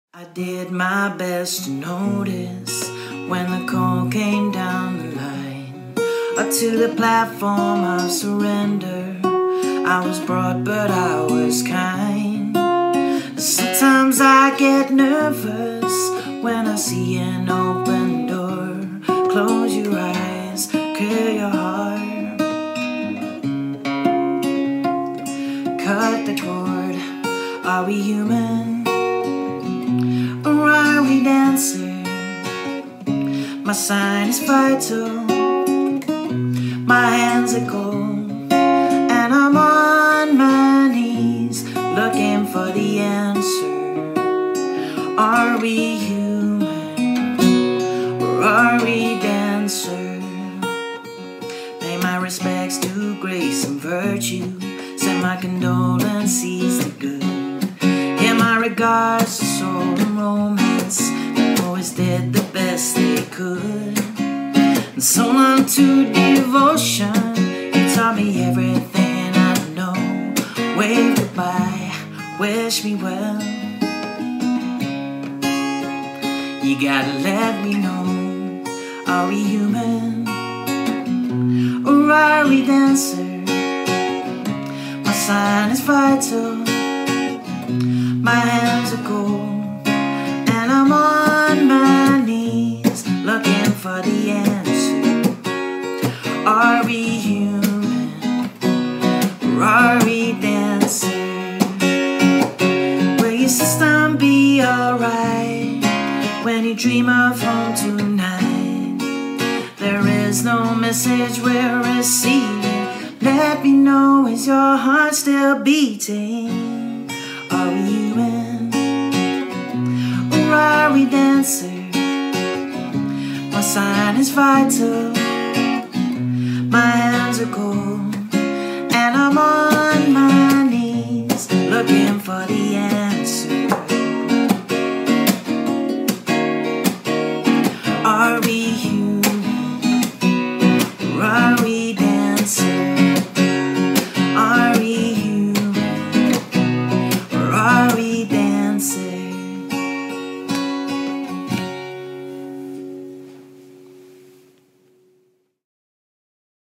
I did my best to notice when the call came down the line, up to the platform of surrender. I was broad but I was kind. Sometimes I get nervous when I see an open door. Close your eyes, clear your heart, cut the cord. Are we human? Or are we dancer? My sign is vital, my hands are cold, and I'm on my knees looking for the answer. Are we human? Or are we dancer? Pay my respects to grace and virtue, send my condolences to good. Give my regards to soul and romance, they always did the best they could. And so long to devotion, you taught me everything I know. Wave goodbye, wish me well. You gotta let me know, are we human? Or are we dancer? My sign is vital, my hands are cold, and I'm on my knees looking for the answer. Are we human? Or are we dancer? Will your system be alright when you dream of home tonight? There is no message we're receiving. Let me know, is your heart still beating? Are we human? Or are we dancer? My sign is vital, my hands are cold, and I'm on my knees looking for the answer.